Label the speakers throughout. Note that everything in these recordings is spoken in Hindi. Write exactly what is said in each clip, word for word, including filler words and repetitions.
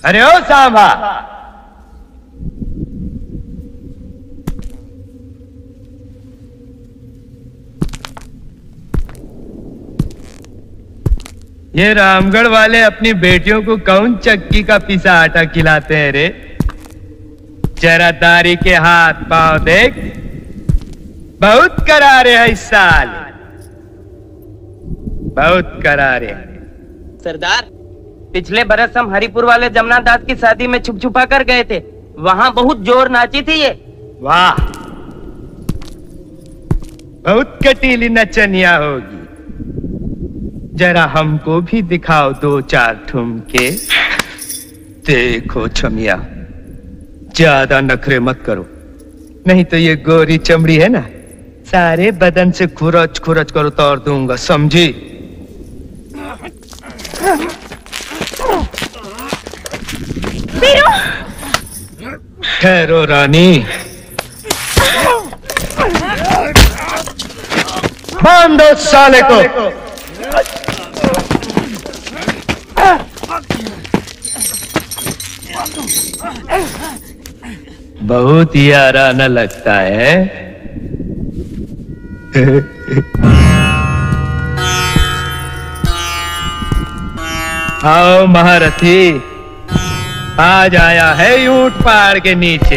Speaker 1: अरे ओ सांबा, ये रामगढ़ वाले अपनी बेटियों को कौन चक्की का पिसा आटा खिलाते हैं रे? जरा दारी के हाथ पांव देख, बहुत करारे है इस साल, बहुत करारे।
Speaker 2: सरदार, पिछले बरस हम हरिपुर वाले जमुना दास की शादी में छुप छुपा कर गए थे, वहाँ बहुत जोर नाची थी ये।
Speaker 1: वाह, बहुत कटीली नचनिया होगी। जरा हमको भी दिखाओ दो चार ठुमके। देखो छमिया, ज्यादा नखरे मत करो, नहीं तो ये गोरी चमड़ी है ना, सारे बदन से खुरच खुरच कर उतार दूंगा, समझी? ठहरो रानी, बांधो साले को। बहुत ही आराना लगता है। आओ महारथी, आज आया है ऊंट पहाड़ के नीचे।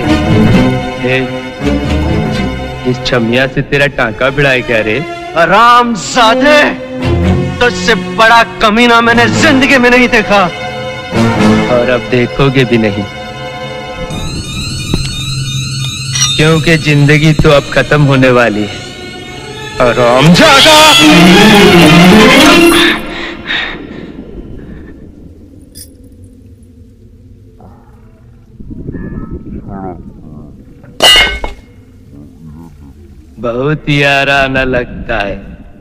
Speaker 1: इस छमिया से तेरा टांका भिड़ाई क्या रे?
Speaker 3: हरामजादे, तुझसे बड़ा कमीना मैंने जिंदगी में नहीं देखा,
Speaker 1: और अब देखोगे भी नहीं, क्योंकि जिंदगी तो अब खत्म होने वाली है। हरामजादा! बहुत ही आराना लगता है।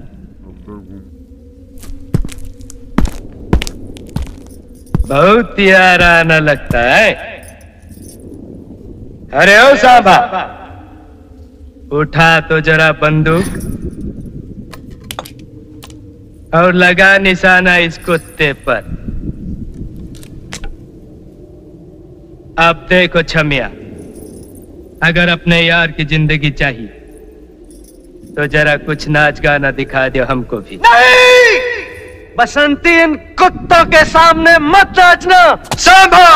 Speaker 1: बहुत ही आराना लगता है। अरे ओ सांबा, उठा तो जरा बंदूक और लगा निशाना इस कुत्ते पर। अब देखो छमिया, अगर अपने यार की जिंदगी चाहिए तो जरा कुछ नाच गाना दिखा दो हमको भी।
Speaker 3: नहीं, बसंती, इन कुत्तों के सामने मत नाचना।
Speaker 1: सांबा!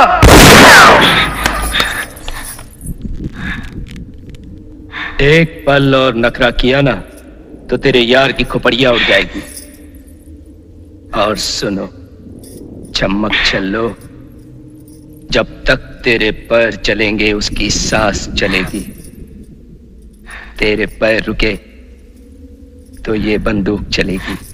Speaker 1: एक पल और नखरा किया ना तो तेरे यार की खोपड़िया उड़ जाएगी। और सुनो चमक छल्लो, जब तक तेरे पैर चलेंगे उसकी सांस चलेगी। तेरे पैर रुके तो ये बंदूक चलेगी।